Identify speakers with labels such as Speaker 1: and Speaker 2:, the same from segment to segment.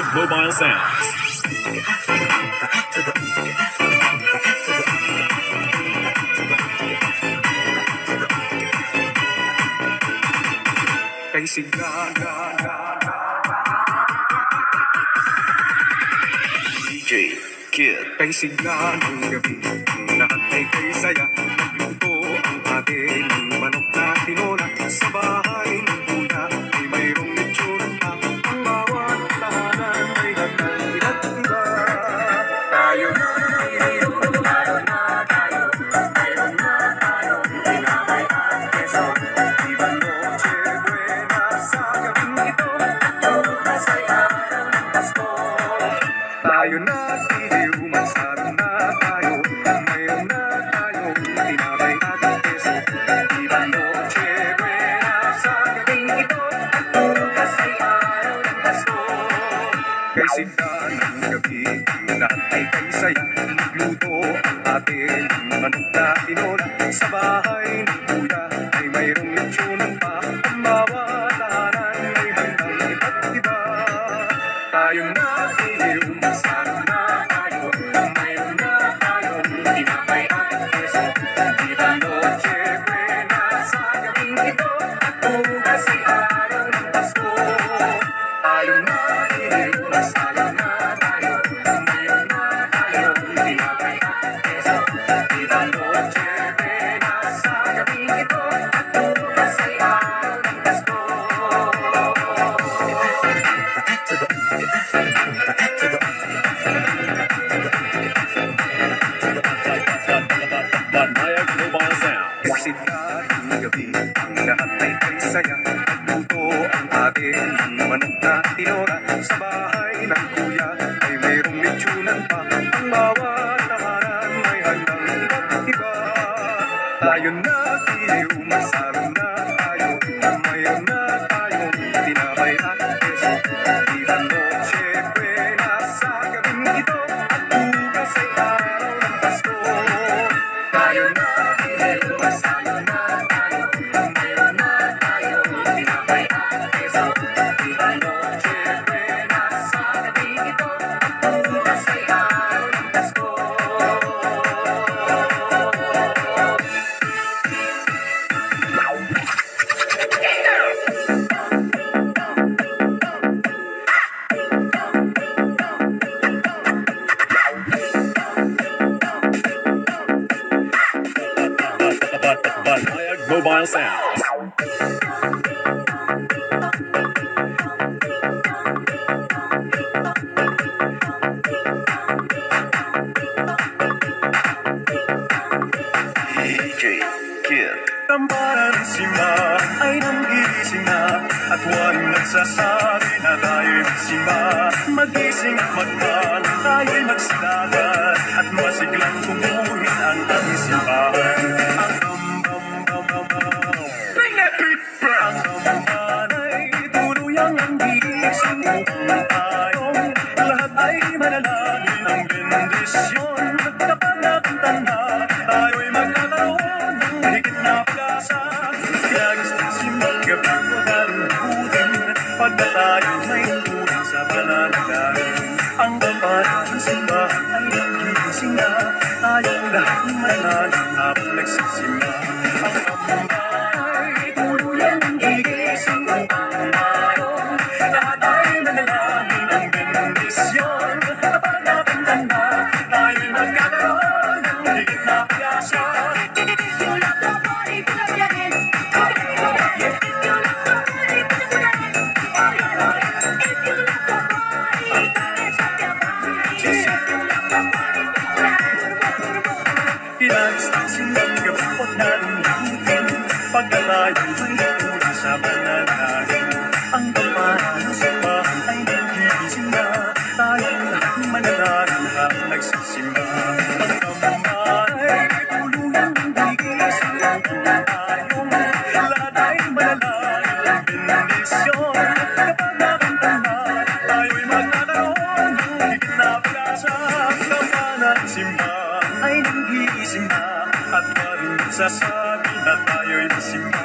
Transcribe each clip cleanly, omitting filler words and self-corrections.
Speaker 1: Mobile sounds. DJ Kid.
Speaker 2: Kay sigla ng gabi, lahat ay kay saya. Nagluto ang atin ng manok na tinola. Sa bahay ng kuya ay mayroong lechon pa. Ang bawat tahanan ay hagdan iba't iba. Tayo na, tayo na, tayo. Mayroon na tayo, tinapay at keso. Iba noche buena sa gabing ito. Bukas ay araw ng Pasko. Tayo na, umansaro na tayo. Mayroon na tayo, tinapay at keso. Iba noche buena sa gabing ito. Bukas ay araw ng Pasko. Kay sigla ng gabi, lahat ay kay saya. Nagluto ang atin ng manok na tinola. Sa bahay ng kuya ay mayroong lechonan pa. Ang bawat tahanan ay handang iba't iba. Tayo na, umansaro na tayo. Mayroon na tayo, tinapay at keso. Iba noche buena sa gabing ito. Bukas ay araw ng Pasko. Tayo na, umansaro na tayo. Mayroon na tayo, tinapay at keso. Iba noche buena sa gabing ito. Bukas ay araw ng Pasko.
Speaker 1: Banayag Mobile Sounds.
Speaker 2: Sigla ng gabi, ang lahat ay kay saya. Nagluto ang atin ng manok na tinola. Sa bahay ng kuya ay mayroong lechonan pa. Ang bawat tahanan ay handang iba't iba. Tayo na, umansaro na tayo. Mayroon na tayo, tinapay at keso. Iba noche buena sa gabing ito. Bukas ay araw ng Pasko. Tayo na, umansaro na tayo. Mayroon na tayo, tinapay at keso. Iba noche buena sa gabing ito. Bukas ay araw ng Pasko.
Speaker 1: Banayag Mobile Sounds.
Speaker 2: DJ Kid. Tambaran si Ma ay nanggigising na at walang nagsasabi na tayo'y magsimba. Magising at magman, tayo'y magsilagan at masiglang tumuhin ang ating simbahan. Ang bam-bam-bam-bam-bam, bring that beat back! Ang bamban ay tuluyang ang gising upang tayong lahat ay manalangin ng bendisyon. Kapag nakantanda, tayo'y magkakaroon ng higit na pag-asa. Kaya gusto simagabang magalimutin pagka tayo may tulong sa pananalain. Ang kapatid ng simbahan ay nagigising na, tayong lahat manalangin habang nagsisimba. Ang bamban ay tuluyang gigising upang tayong lahat ay manalangin ng bendisyon. Kapag nakantanda, tayo'y magkakaroon ng higit na pag-asa. Pinag-istasing ng gabot na lumitin pagka tayo'y may tulong sa panalangin. Ang kapatid ng simbahan ay nagigising na, tayong lahat manalangin habang nagsisimba. Ang bamban ay tuluyang gigising upang tayong lahat ay manalangin ng bendisyon. Kapag nakantanda, tayo'y magkakaroon ng higit na pag-asa. Kapag simbahan ay nanggigising na at maring nagsasabi na tayo'y nasimba.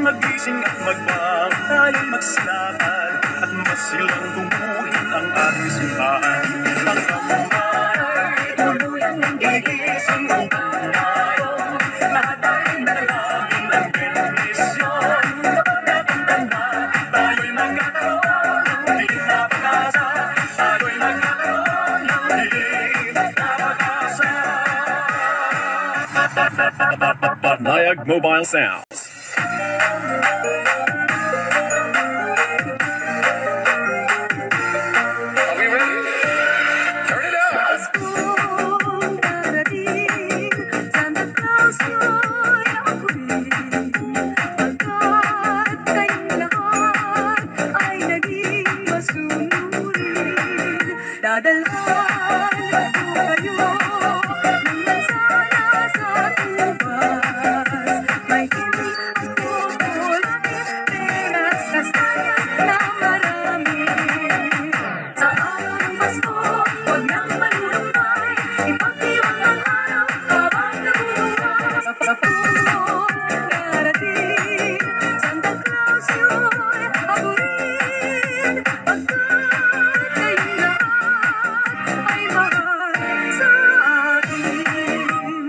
Speaker 2: Magising at magbang, tayo'y magsilakad at masilang tumuhin ang ating
Speaker 1: simbahan.
Speaker 3: Pagsambahay, tuluyan ng gigising upang ngayon lahat ay nanalangin ng bendisyon. Kapag natanda, tayo'y magkakaroon ng higit na pag-asa. Tayo'y magkakaroon ng higit na pag-asa.
Speaker 1: Nayag Mobile Sounds.
Speaker 4: Are we ready? Turn it up.
Speaker 3: Paskong darating, Santa Claus mo'y ako rin. Pagkat kayong lahat ay naging masunurin, dadalhan ko kayo ng lansana sa tubas. May hindi at kukulangin, peras, kastanyas na marami. Sa araw ng Pasko, huwag nang malulumbay, ipagdiwang ang araw habang nabubuhay. Sa punong darating, Santa Claus yun ako rin. Pagkat kayong lahat ay mahal sa akin.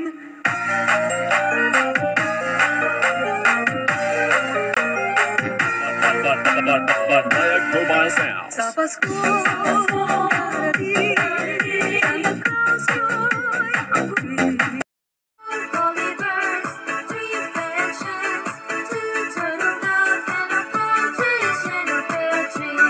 Speaker 1: Nayag Mobile Sounds.
Speaker 3: Sa Pasko darating, Santa Claus yun ako rin. Holy birds, three affections, two turtle doves, and a partridge in a pear tree.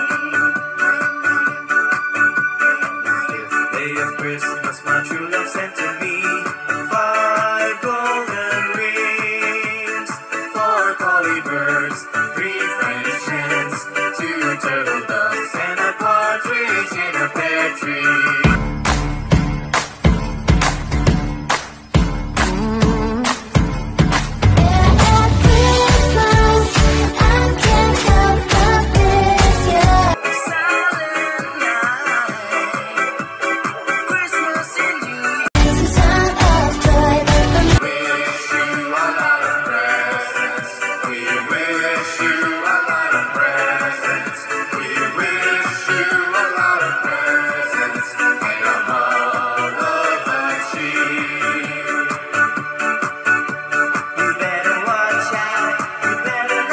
Speaker 2: Day of Christmas, my true love sent to me 5 golden rings, 4 collie birds, 3 French hens, 2 turtle doves, and a partridge in a pear tree.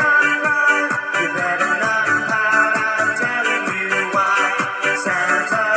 Speaker 2: Santa